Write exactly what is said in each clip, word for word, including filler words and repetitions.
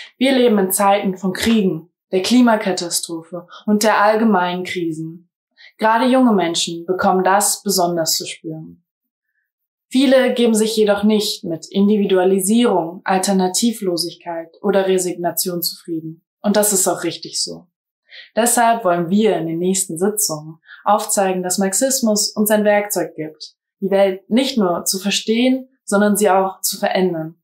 Wir leben in Zeiten von Kriegen, der Klimakatastrophe und der allgemeinen Krisen. Gerade junge Menschen bekommen das besonders zu spüren. Viele geben sich jedoch nicht mit Individualisierung, Alternativlosigkeit oder Resignation zufrieden. Und das ist auch richtig so. Deshalb wollen wir in den nächsten Sitzungen aufzeigen, dass Marxismus uns ein Werkzeug gibt, die Welt nicht nur zu verstehen, sondern sie auch zu verändern.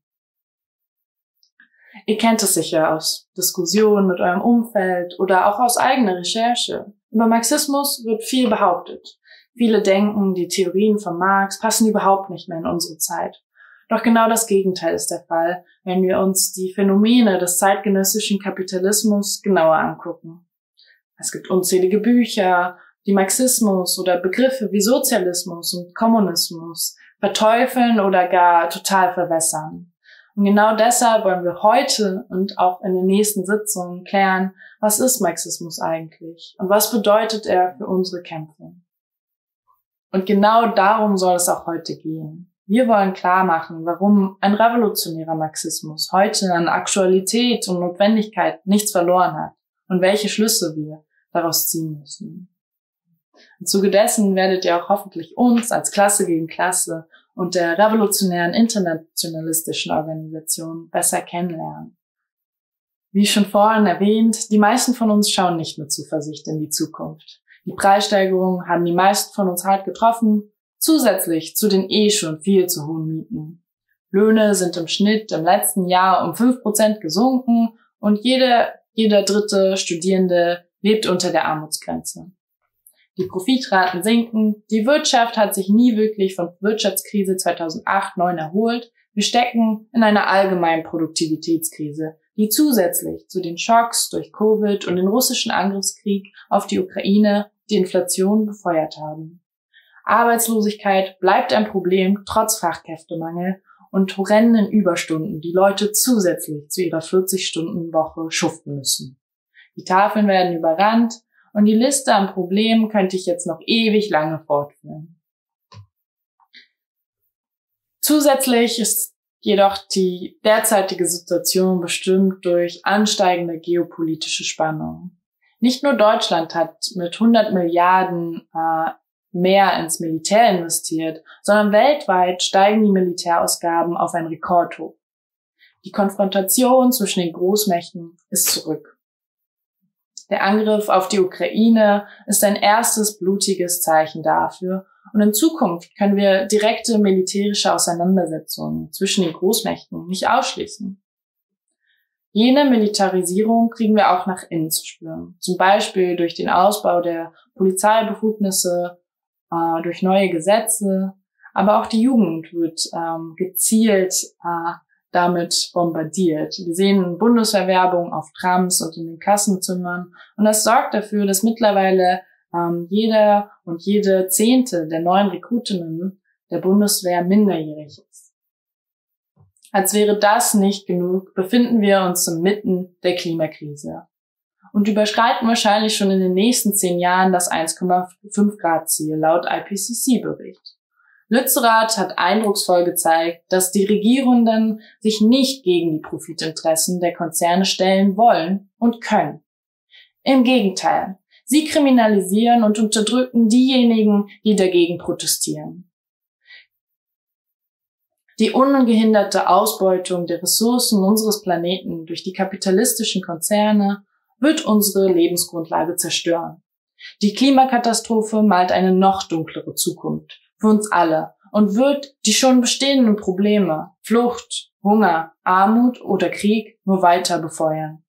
Ihr kennt es sicher aus Diskussionen mit eurem Umfeld oder auch aus eigener Recherche. Über Marxismus wird viel behauptet. Viele denken, die Theorien von Marx passen überhaupt nicht mehr in unsere Zeit. Doch genau das Gegenteil ist der Fall, wenn wir uns die Phänomene des zeitgenössischen Kapitalismus genauer angucken. Es gibt unzählige Bücher, die Marxismus oder Begriffe wie Sozialismus und Kommunismus verteufeln oder gar total verwässern. Und genau deshalb wollen wir heute und auch in den nächsten Sitzungen klären, was ist Marxismus eigentlich und was bedeutet er für unsere Kämpfe. Und genau darum soll es auch heute gehen. Wir wollen klar machen, warum ein revolutionärer Marxismus heute an Aktualität und Notwendigkeit nichts verloren hat und welche Schlüsse wir daraus ziehen müssen. Im Zuge dessen werdet ihr auch hoffentlich uns als Klasse gegen Klasse und der revolutionären internationalistischen Organisation besser kennenlernen. Wie schon vorhin erwähnt, die meisten von uns schauen nicht mit Zuversicht in die Zukunft. Die Preissteigerungen haben die meisten von uns hart getroffen, zusätzlich zu den eh schon viel zu hohen Mieten. Löhne sind im Schnitt im letzten Jahr um fünf Prozent gesunken und jeder, jeder dritte Studierende lebt unter der Armutsgrenze. Die Profitraten sinken, die Wirtschaft hat sich nie wirklich von der Wirtschaftskrise zweitausendacht neun erholt. Wir stecken in einer allgemeinen Produktivitätskrise, die zusätzlich zu den Schocks durch Covid und den russischen Angriffskrieg auf die Ukraine die Inflation befeuert haben. Arbeitslosigkeit bleibt ein Problem trotz Fachkräftemangel und horrenden Überstunden, die Leute zusätzlich zu ihrer vierzig-Stunden-Woche schuften müssen. Die Tafeln werden überrannt und die Liste an Problemen könnte ich jetzt noch ewig lange fortführen. Zusätzlich ist jedoch die derzeitige Situation bestimmt durch ansteigende geopolitische Spannungen. Nicht nur Deutschland hat mit hundert Milliarden äh, mehr ins Militär investiert, sondern weltweit steigen die Militärausgaben auf ein Rekordhoch. Die Konfrontation zwischen den Großmächten ist zurück. Der Angriff auf die Ukraine ist ein erstes blutiges Zeichen dafür und in Zukunft können wir direkte militärische Auseinandersetzungen zwischen den Großmächten nicht ausschließen. Jene Militarisierung kriegen wir auch nach innen zu spüren, zum Beispiel durch den Ausbau der Polizeibefugnisse, äh, durch neue Gesetze, aber auch die Jugend wird ähm, gezielt äh, damit bombardiert. Wir sehen Bundeswehrwerbung auf Trams und in den Klassenzimmern und das sorgt dafür, dass mittlerweile ähm, jeder und jede Zehnte der neuen Rekrutinnen der Bundeswehr minderjährig ist. Als wäre das nicht genug, befinden wir uns inmitten der Klimakrise und überschreiten wahrscheinlich schon in den nächsten zehn Jahren das eins Komma fünf Grad Ziel laut I P C C-Bericht. Lützerath hat eindrucksvoll gezeigt, dass die Regierenden sich nicht gegen die Profitinteressen der Konzerne stellen wollen und können. Im Gegenteil, sie kriminalisieren und unterdrücken diejenigen, die dagegen protestieren. Die ungehinderte Ausbeutung der Ressourcen unseres Planeten durch die kapitalistischen Konzerne wird unsere Lebensgrundlage zerstören. Die Klimakatastrophe malt eine noch dunklere Zukunft für uns alle und wird die schon bestehenden Probleme, Flucht, Hunger, Armut oder Krieg nur weiter befeuern.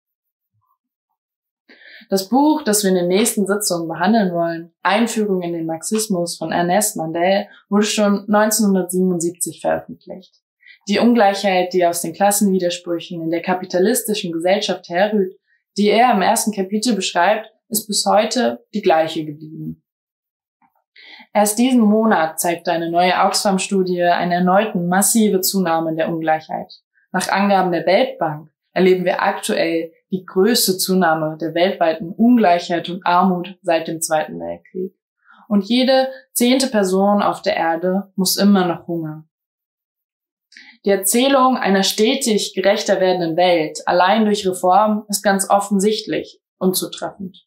Das Buch, das wir in den nächsten Sitzungen behandeln wollen, Einführung in den Marxismus von Ernest Mandel, wurde schon neunzehnhundertsiebenundsiebzig veröffentlicht. Die Ungleichheit, die aus den Klassenwidersprüchen in der kapitalistischen Gesellschaft herrührt, die er im ersten Kapitel beschreibt, ist bis heute die gleiche geblieben. Erst diesen Monat zeigte eine neue Oxfam-Studie eine erneute massive Zunahme der Ungleichheit. Nach Angaben der Weltbank erleben wir aktuell die größte Zunahme der weltweiten Ungleichheit und Armut seit dem Zweiten Weltkrieg. Und jede zehnte Person auf der Erde muss immer noch hungern. Die Erzählung einer stetig gerechter werdenden Welt allein durch Reform ist ganz offensichtlich unzutreffend.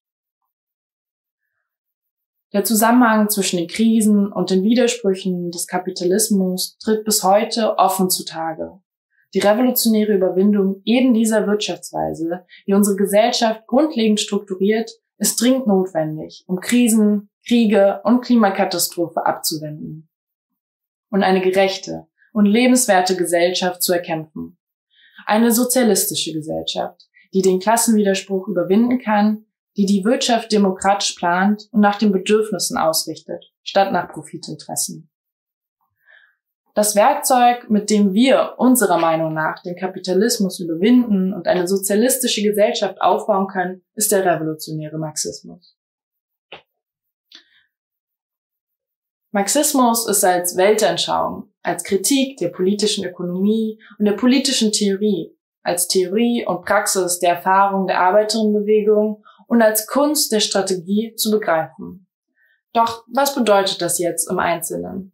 Der Zusammenhang zwischen den Krisen und den Widersprüchen des Kapitalismus tritt bis heute offen zutage. Die revolutionäre Überwindung eben dieser Wirtschaftsweise, die unsere Gesellschaft grundlegend strukturiert, ist dringend notwendig, um Krisen, Kriege und Klimakatastrophe abzuwenden und eine gerechte und lebenswerte Gesellschaft zu erkämpfen. Eine sozialistische Gesellschaft, die den Klassenwiderspruch überwinden kann, die die Wirtschaft demokratisch plant und nach den Bedürfnissen ausrichtet, statt nach Profitinteressen. Das Werkzeug, mit dem wir unserer Meinung nach den Kapitalismus überwinden und eine sozialistische Gesellschaft aufbauen können, ist der revolutionäre Marxismus. Marxismus ist als Weltanschauung, als Kritik der politischen Ökonomie und der politischen Theorie, als Theorie und Praxis der Erfahrung der Arbeiterinnenbewegung und als Kunst der Strategie zu begreifen. Doch was bedeutet das jetzt im Einzelnen?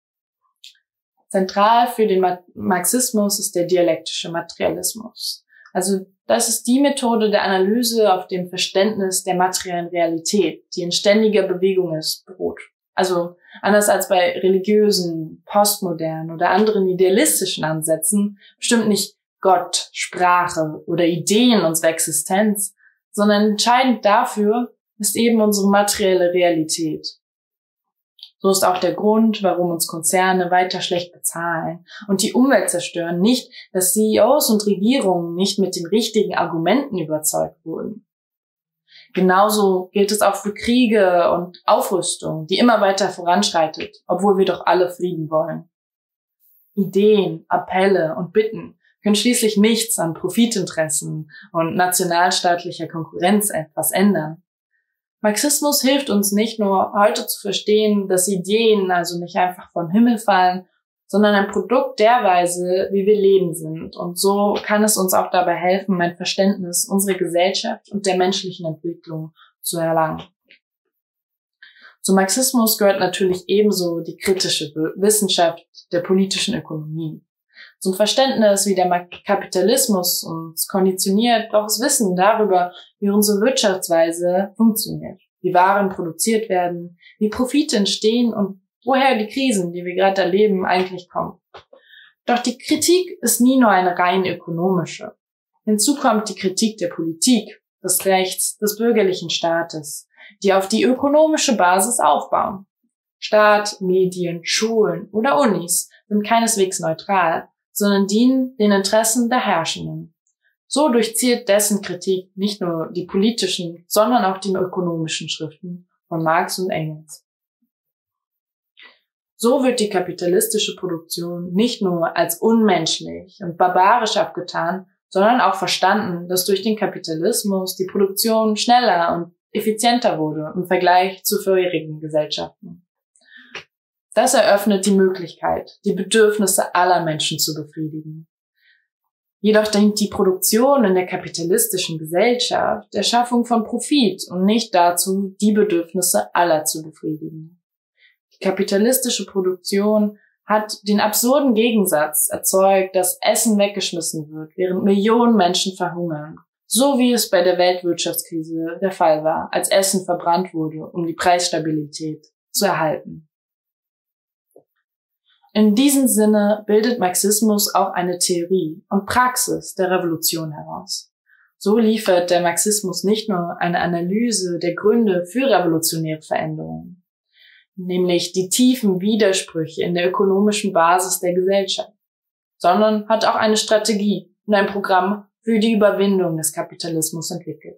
Zentral für den Marxismus ist der dialektische Materialismus. Also das ist die Methode der Analyse auf dem Verständnis der materiellen Realität, die in ständiger Bewegung ist, beruht. Also anders als bei religiösen, postmodernen oder anderen idealistischen Ansätzen bestimmt nicht Gott, Sprache oder Ideen unsere Existenz, sondern entscheidend dafür ist eben unsere materielle Realität. So ist auch der Grund, warum uns Konzerne weiter schlecht bezahlen und die Umwelt zerstören, nicht, dass C E Os und Regierungen nicht mit den richtigen Argumenten überzeugt wurden. Genauso gilt es auch für Kriege und Aufrüstung, die immer weiter voranschreitet, obwohl wir doch alle Frieden wollen. Ideen, Appelle und Bitten können schließlich nichts an Profitinteressen und nationalstaatlicher Konkurrenz etwas ändern. Marxismus hilft uns nicht nur heute zu verstehen, dass Ideen also nicht einfach vom Himmel fallen, sondern ein Produkt der Weise, wie wir leben sind. Und so kann es uns auch dabei helfen, ein Verständnis unserer Gesellschaft und der menschlichen Entwicklung zu erlangen. Zum Marxismus gehört natürlich ebenso die kritische Wissenschaft der politischen Ökonomie. Zum Verständnis, wie der Kapitalismus uns konditioniert, braucht es Wissen darüber, wie unsere Wirtschaftsweise funktioniert, wie Waren produziert werden, wie Profite entstehen und woher die Krisen, die wir gerade erleben, eigentlich kommen. Doch die Kritik ist nie nur eine rein ökonomische. Hinzu kommt die Kritik der Politik, des Rechts, des bürgerlichen Staates, die auf die ökonomische Basis aufbauen. Staat, Medien, Schulen oder Unis sind keineswegs neutral, sondern dienen den Interessen der Herrschenden. So durchzieht dessen Kritik nicht nur die politischen, sondern auch die ökonomischen Schriften von Marx und Engels. So wird die kapitalistische Produktion nicht nur als unmenschlich und barbarisch abgetan, sondern auch verstanden, dass durch den Kapitalismus die Produktion schneller und effizienter wurde im Vergleich zu vorherigen Gesellschaften. Das eröffnet die Möglichkeit, die Bedürfnisse aller Menschen zu befriedigen. Jedoch dient die Produktion in der kapitalistischen Gesellschaft der Schaffung von Profit und nicht dazu, die Bedürfnisse aller zu befriedigen. Die kapitalistische Produktion hat den absurden Gegensatz erzeugt, dass Essen weggeschmissen wird, während Millionen Menschen verhungern. So wie es bei der Weltwirtschaftskrise der Fall war, als Essen verbrannt wurde, um die Preisstabilität zu erhalten. In diesem Sinne bildet Marxismus auch eine Theorie und Praxis der Revolution heraus. So liefert der Marxismus nicht nur eine Analyse der Gründe für revolutionäre Veränderungen, nämlich die tiefen Widersprüche in der ökonomischen Basis der Gesellschaft, sondern hat auch eine Strategie und ein Programm für die Überwindung des Kapitalismus entwickelt.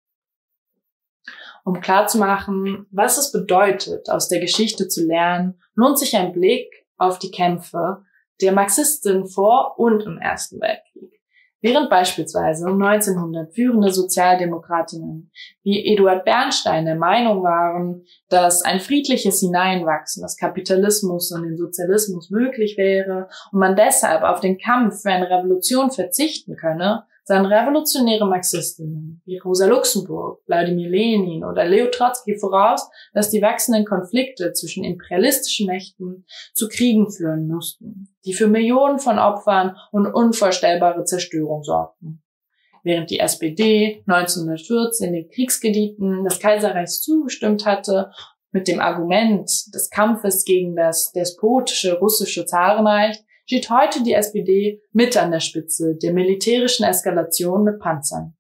Um klarzumachen, was es bedeutet, aus der Geschichte zu lernen, lohnt sich ein Blick auf die Kämpfe der Marxisten vor und im Ersten Weltkrieg. Während beispielsweise um neunzehnhundert führende Sozialdemokratinnen wie Eduard Bernstein der Meinung waren, dass ein friedliches Hineinwachsen des Kapitalismus und den Sozialismus möglich wäre und man deshalb auf den Kampf für eine Revolution verzichten könne, sahen revolutionäre Marxistinnen wie Rosa Luxemburg, Wladimir Lenin oder Leo Trotzki voraus, dass die wachsenden Konflikte zwischen imperialistischen Mächten zu Kriegen führen mussten, die für Millionen von Opfern und unvorstellbare Zerstörung sorgten. Während die S P D neunzehnhundertvierzehn den Kriegsgebieten des Kaiserreichs zugestimmt hatte, mit dem Argument des Kampfes gegen das despotische russische Zarenreich, steht heute die S P D mit an der Spitze der militärischen Eskalation mit Panzern.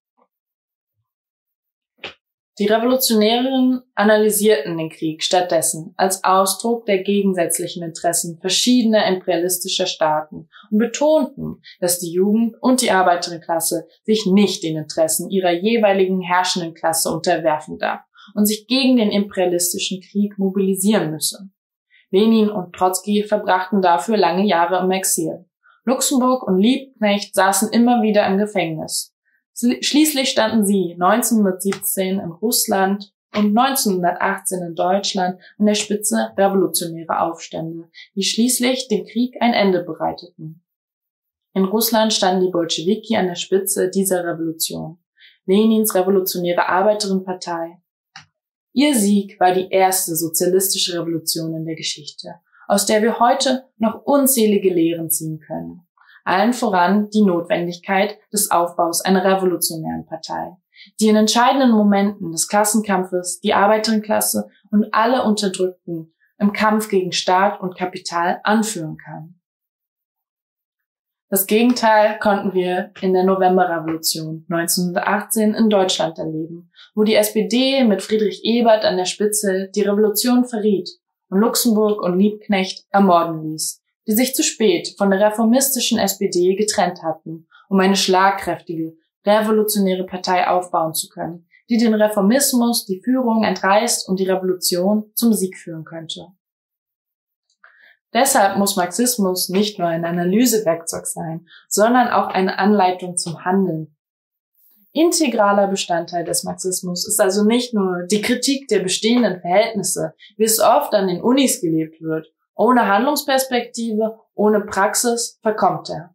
Die Revolutionärinnen analysierten den Krieg stattdessen als Ausdruck der gegensätzlichen Interessen verschiedener imperialistischer Staaten und betonten, dass die Jugend und die Arbeiterinnenklasse sich nicht den Interessen ihrer jeweiligen herrschenden Klasse unterwerfen darf und sich gegen den imperialistischen Krieg mobilisieren müsse. Lenin und Trotzki verbrachten dafür lange Jahre im Exil. Luxemburg und Liebknecht saßen immer wieder im Gefängnis. Schließlich standen sie neunzehnhundertsiebzehn in Russland und neunzehnhundertachtzehn in Deutschland an der Spitze revolutionärer Aufstände, die schließlich dem Krieg ein Ende bereiteten. In Russland standen die Bolschewiki an der Spitze dieser Revolution, Lenins Revolutionäre Arbeiterinnenpartei. Ihr Sieg war die erste sozialistische Revolution in der Geschichte, aus der wir heute noch unzählige Lehren ziehen können. Allen voran die Notwendigkeit des Aufbaus einer revolutionären Partei, die in entscheidenden Momenten des Klassenkampfes die Arbeiterinnenklasse und alle Unterdrückten im Kampf gegen Staat und Kapital anführen kann. Das Gegenteil konnten wir in der Novemberrevolution neunzehnhundertachtzehn in Deutschland erleben, wo die S P D mit Friedrich Ebert an der Spitze die Revolution verriet und Luxemburg und Liebknecht ermorden ließ, die sich zu spät von der reformistischen S P D getrennt hatten, um eine schlagkräftige, revolutionäre Partei aufbauen zu können, die den Reformismus die Führung entreißt und die Revolution zum Sieg führen könnte. Deshalb muss Marxismus nicht nur ein Analysewerkzeug sein, sondern auch eine Anleitung zum Handeln. Integraler Bestandteil des Marxismus ist also nicht nur die Kritik der bestehenden Verhältnisse, wie es oft an den Unis gelebt wird. Ohne Handlungsperspektive, ohne Praxis verkommt er.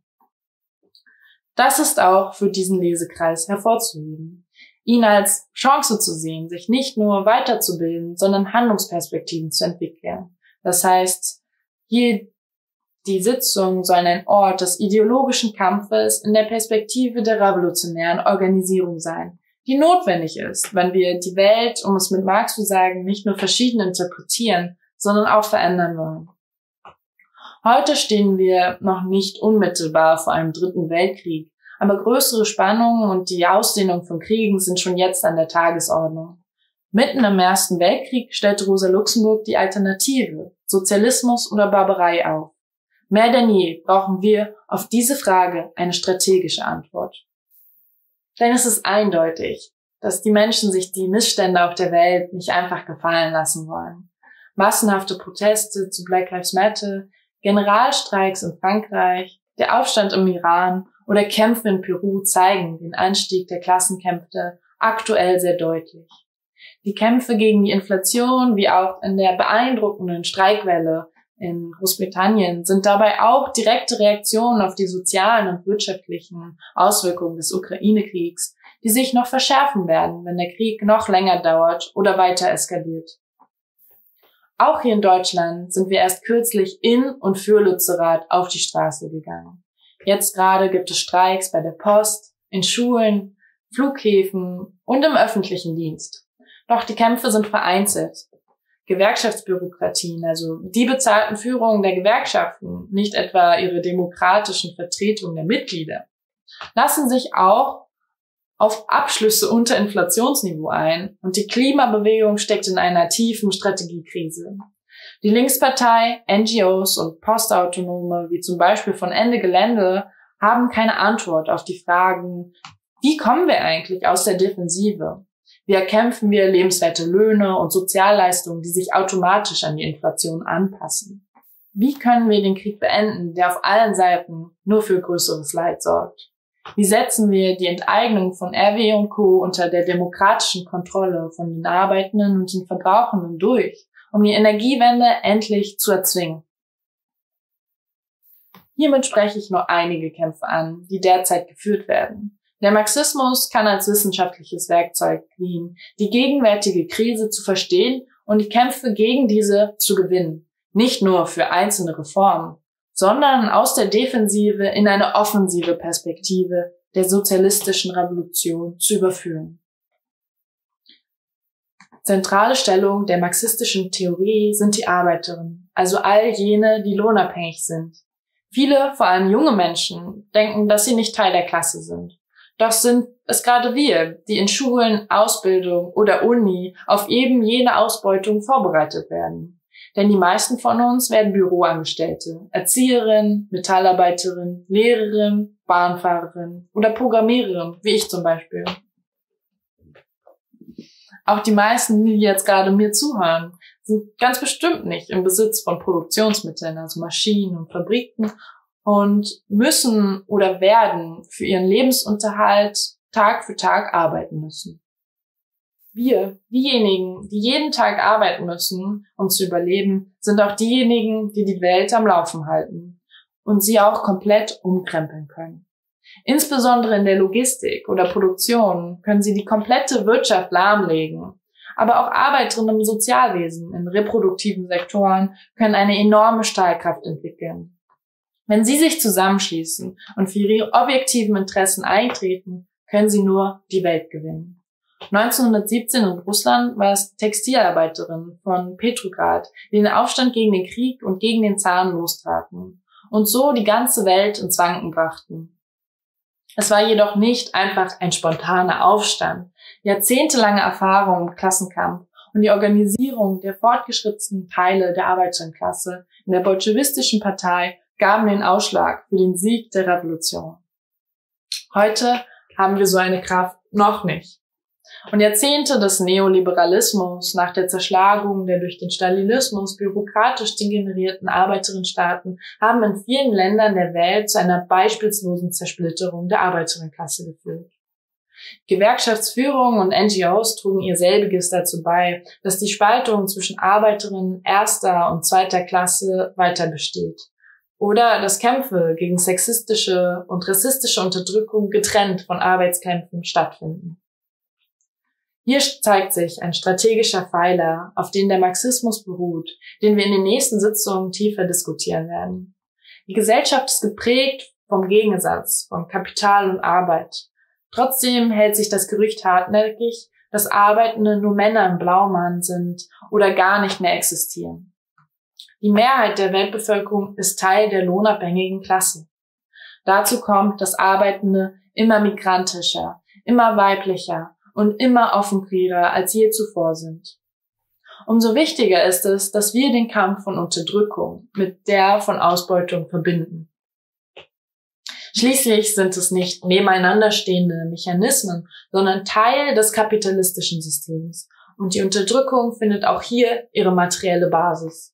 Das ist auch für diesen Lesekreis hervorzuheben, ihn als Chance zu sehen, sich nicht nur weiterzubilden, sondern Handlungsperspektiven zu entwickeln. Das heißt, hier die Sitzungen sollen ein Ort des ideologischen Kampfes in der Perspektive der revolutionären Organisierung sein, die notwendig ist, wenn wir die Welt, um es mit Marx zu sagen, nicht nur verschieden interpretieren, sondern auch verändern wollen. Heute stehen wir noch nicht unmittelbar vor einem dritten Weltkrieg, aber größere Spannungen und die Ausdehnung von Kriegen sind schon jetzt an der Tagesordnung. Mitten im Ersten Weltkrieg stellte Rosa Luxemburg die Alternative, Sozialismus oder Barbarei auf. Mehr denn je brauchen wir auf diese Frage eine strategische Antwort. Denn es ist eindeutig, dass die Menschen sich die Missstände auf der Welt nicht einfach gefallen lassen wollen. Massenhafte Proteste zu Black Lives Matter, Generalstreiks in Frankreich, der Aufstand im Iran oder Kämpfe in Peru zeigen den Anstieg der Klassenkämpfe aktuell sehr deutlich. Die Kämpfe gegen die Inflation, wie auch in der beeindruckenden Streikwelle in Großbritannien, sind dabei auch direkte Reaktionen auf die sozialen und wirtschaftlichen Auswirkungen des Ukraine-Kriegs, die sich noch verschärfen werden, wenn der Krieg noch länger dauert oder weiter eskaliert. Auch hier in Deutschland sind wir erst kürzlich in und für Lützerath auf die Straße gegangen. Jetzt gerade gibt es Streiks bei der Post, in Schulen, Flughäfen und im öffentlichen Dienst. Doch die Kämpfe sind vereinzelt. Gewerkschaftsbürokratien, also die bezahlten Führungen der Gewerkschaften, nicht etwa ihre demokratischen Vertretungen der Mitglieder, lassen sich auch auf Abschlüsse unter Inflationsniveau ein und die Klimabewegung steckt in einer tiefen Strategiekrise. Die Linkspartei, N G Os und Postautonome, wie zum Beispiel von Ende Gelände, haben keine Antwort auf die Fragen, wie kommen wir eigentlich aus der Defensive? Wie erkämpfen wir lebenswerte Löhne und Sozialleistungen, die sich automatisch an die Inflation anpassen? Wie können wir den Krieg beenden, der auf allen Seiten nur für größeres Leid sorgt? Wie setzen wir die Enteignung von R W und Co. unter der demokratischen Kontrolle von den Arbeitenden und den Verbrauchenden durch, um die Energiewende endlich zu erzwingen? Hiermit spreche ich nur einige Kämpfe an, die derzeit geführt werden. Der Marxismus kann als wissenschaftliches Werkzeug dienen, die gegenwärtige Krise zu verstehen und die Kämpfe gegen diese zu gewinnen. Nicht nur für einzelne Reformen, sondern aus der Defensive in eine offensive Perspektive der sozialistischen Revolution zu überführen. Zentrale Stellung der marxistischen Theorie sind die Arbeiterinnen, also all jene, die lohnabhängig sind. Viele, vor allem junge Menschen, denken, dass sie nicht Teil der Klasse sind. Doch sind es gerade wir, die in Schulen, Ausbildung oder Uni auf eben jene Ausbeutung vorbereitet werden. Denn die meisten von uns werden Büroangestellte, Erzieherin, Metallarbeiterin, Lehrerin, Bahnfahrerin oder Programmiererin, wie ich zum Beispiel. Auch die meisten, die jetzt gerade mir zuhören, sind ganz bestimmt nicht im Besitz von Produktionsmitteln, also Maschinen und Fabriken, und müssen oder werden für ihren Lebensunterhalt Tag für Tag arbeiten müssen. Wir, diejenigen, die jeden Tag arbeiten müssen, um zu überleben, sind auch diejenigen, die die Welt am Laufen halten und sie auch komplett umkrempeln können. Insbesondere in der Logistik oder Produktion können sie die komplette Wirtschaft lahmlegen. Aber auch Arbeiterinnen im Sozialwesen, in reproduktiven Sektoren können eine enorme Strahlkraft entwickeln. Wenn sie sich zusammenschließen und für ihre objektiven Interessen eintreten, können sie nur die Welt gewinnen. neunzehnhundertsiebzehn in Russland war es Textilarbeiterinnen von Petrograd, die den Aufstand gegen den Krieg und gegen den Zaren lostraten und so die ganze Welt ins Wanken brachten. Es war jedoch nicht einfach ein spontaner Aufstand. Jahrzehntelange Erfahrung im Klassenkampf und die Organisierung der fortgeschrittenen Teile der Arbeiterinnenklasse in der bolschewistischen Partei gaben den Ausschlag für den Sieg der Revolution. Heute haben wir so eine Kraft noch nicht. Und Jahrzehnte des Neoliberalismus nach der Zerschlagung der durch den Stalinismus bürokratisch degenerierten Arbeiterinnenstaaten haben in vielen Ländern der Welt zu einer beispielslosen Zersplitterung der Arbeiterinnenklasse geführt. Gewerkschaftsführung und N G Os trugen ihr selbiges dazu bei, dass die Spaltung zwischen Arbeiterinnen erster und zweiter Klasse weiter besteht. Oder dass Kämpfe gegen sexistische und rassistische Unterdrückung getrennt von Arbeitskämpfen stattfinden. Hier zeigt sich ein strategischer Pfeiler, auf den der Marxismus beruht, den wir in den nächsten Sitzungen tiefer diskutieren werden. Die Gesellschaft ist geprägt vom Gegensatz von Kapital und Arbeit. Trotzdem hält sich das Gerücht hartnäckig, dass Arbeitende nur Männer im Blaumann sind oder gar nicht mehr existieren. Die Mehrheit der Weltbevölkerung ist Teil der lohnabhängigen Klasse. Dazu kommt, dass Arbeitende immer migrantischer, immer weiblicher und immer offenquerer als je zuvor sind. Umso wichtiger ist es, dass wir den Kampf von Unterdrückung mit der von Ausbeutung verbinden. Schließlich sind es nicht nebeneinander stehende Mechanismen, sondern Teil des kapitalistischen Systems. Und die Unterdrückung findet auch hier ihre materielle Basis.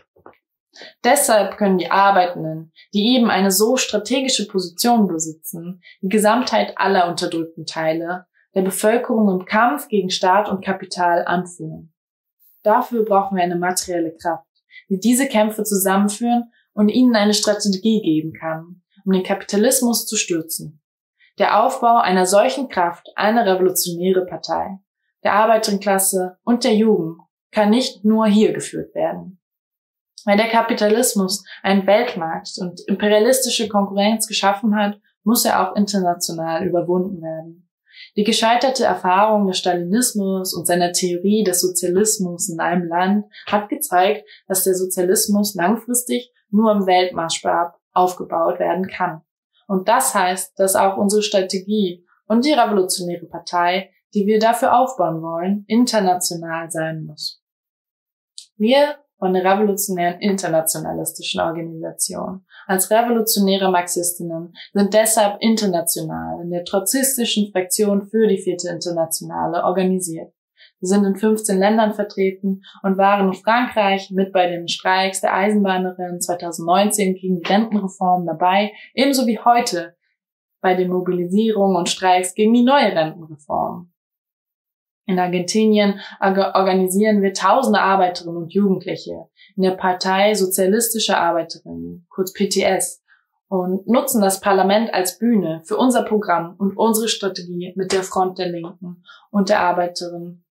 Deshalb können die Arbeitenden, die eben eine so strategische Position besitzen, die Gesamtheit aller unterdrückten Teile der Bevölkerung im Kampf gegen Staat und Kapital anführen. Dafür brauchen wir eine materielle Kraft, die diese Kämpfe zusammenführen und ihnen eine Strategie geben kann, um den Kapitalismus zu stürzen. Der Aufbau einer solchen Kraft, eine revolutionäre Partei, der Arbeiterinnenklasse und der Jugend, kann nicht nur hier geführt werden. Weil der Kapitalismus einen Weltmarkt und imperialistische Konkurrenz geschaffen hat, muss er auch international überwunden werden. Die gescheiterte Erfahrung des Stalinismus und seiner Theorie des Sozialismus in einem Land hat gezeigt, dass der Sozialismus langfristig nur im Weltmaßstab aufgebaut werden kann. Und das heißt, dass auch unsere Strategie und die revolutionäre Partei, die wir dafür aufbauen wollen, international sein muss. Wir von der Revolutionären Internationalistischen Organisation als revolutionäre Marxistinnen sind deshalb international in der trotzistischen Fraktion für die Vierte Internationale organisiert. Wir sind in fünfzehn Ländern vertreten und waren in Frankreich mit bei den Streiks der Eisenbahnerinnen zweitausendneunzehn gegen die Rentenreform dabei, ebenso wie heute bei den Mobilisierungen und Streiks gegen die neue Rentenreform. In Argentinien organisieren wir tausende Arbeiterinnen und Jugendliche in der Partei Sozialistische Arbeiterinnen, kurz P T S, und nutzen das Parlament als Bühne für unser Programm und unsere Strategie mit der Front der Linken und der Arbeiterin,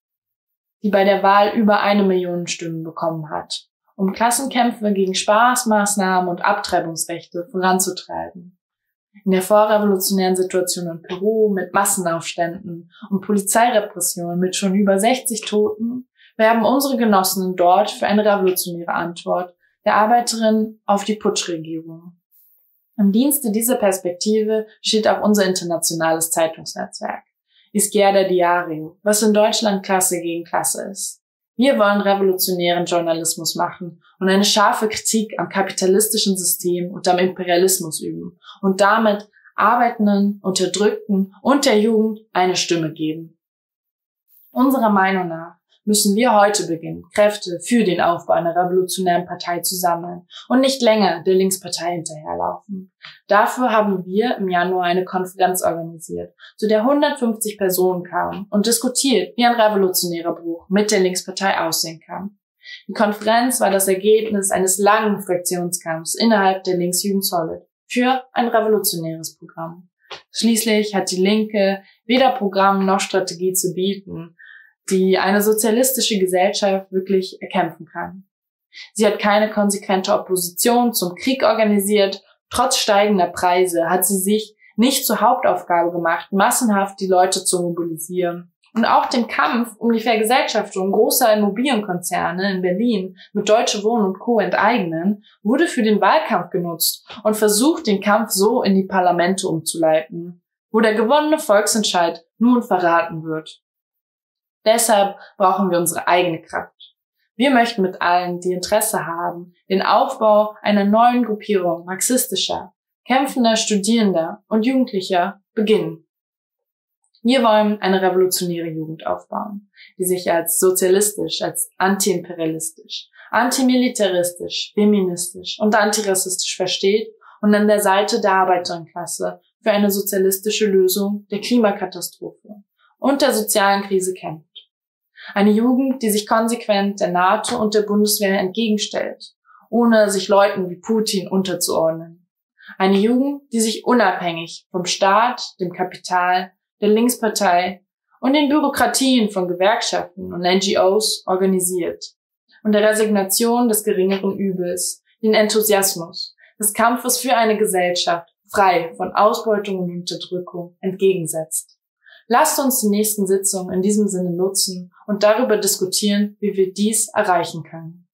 die bei der Wahl über eine Million Stimmen bekommen hat, um Klassenkämpfe gegen Spaßmaßnahmen und Abtreibungsrechte voranzutreiben. In der vorrevolutionären Situation in Peru mit Massenaufständen und Polizeirepressionen mit schon über sechzig Toten werben unsere Genossinnen dort für eine revolutionäre Antwort der Arbeiterin auf die Putschregierung. Im Dienste dieser Perspektive steht auch unser internationales Zeitungsnetzwerk, Izquierda Diario, was in Deutschland Klasse gegen Klasse ist. Wir wollen revolutionären Journalismus machen und eine scharfe Kritik am kapitalistischen System und am Imperialismus üben und damit Arbeitenden, Unterdrückten und der Jugend eine Stimme geben. Unserer Meinung nach müssen wir heute beginnen, Kräfte für den Aufbau einer revolutionären Partei zu sammeln und nicht länger der Linkspartei hinterherlaufen. Dafür haben wir im Januar eine Konferenz organisiert, zu der hundertfünfzig Personen kamen und diskutiert, wie ein revolutionärer Bruch mit der Linkspartei aussehen kann. Die Konferenz war das Ergebnis eines langen Fraktionskampfs innerhalb der Linksjugend Solid für ein revolutionäres Programm. Schließlich hat die Linke weder Programm noch Strategie zu bieten, die eine sozialistische Gesellschaft wirklich erkämpfen kann. Sie hat keine konsequente Opposition zum Krieg organisiert. Trotz steigender Preise hat sie sich nicht zur Hauptaufgabe gemacht, massenhaft die Leute zu mobilisieren. Und auch den Kampf um die Vergesellschaftung großer Immobilienkonzerne in Berlin mit Deutsche Wohnen und Co. enteignen, wurde für den Wahlkampf genutzt und versucht, den Kampf so in die Parlamente umzuleiten, wo der gewonnene Volksentscheid nun verraten wird. Deshalb brauchen wir unsere eigene Kraft. Wir möchten mit allen, die Interesse haben, den Aufbau einer neuen Gruppierung marxistischer, kämpfender Studierender und Jugendlicher beginnen. Wir wollen eine revolutionäre Jugend aufbauen, die sich als sozialistisch, als antiimperialistisch, antimilitaristisch, feministisch und antirassistisch versteht und an der Seite der Arbeiterinnenklasse für eine sozialistische Lösung der Klimakatastrophe und der sozialen Krise kämpft. Eine Jugend, die sich konsequent der NATO und der Bundeswehr entgegenstellt, ohne sich Leuten wie Putin unterzuordnen. Eine Jugend, die sich unabhängig vom Staat, dem Kapital, der Linkspartei und den Bürokratien von Gewerkschaften und N G Os organisiert und der Resignation des geringeren Übels, den Enthusiasmus, des Kampfes für eine Gesellschaft frei von Ausbeutung und Unterdrückung entgegensetzt. Lasst uns die nächsten Sitzungen in diesem Sinne nutzen und darüber diskutieren, wie wir dies erreichen können.